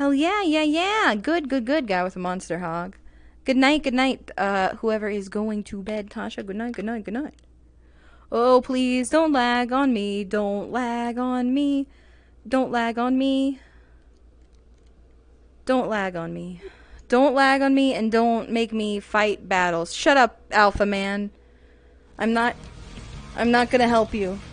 Hell yeah, yeah, yeah. Good, good, good, guy with a monster hog. Good night, whoever is going to bed. Tasha, good night, good night, good night. Oh, please, don't lag on me. Don't lag on me. Don't lag on me. Don't lag on me. Don't lag on me and don't make me fight battles. Shut up, Alpha Man. I'm not gonna help you.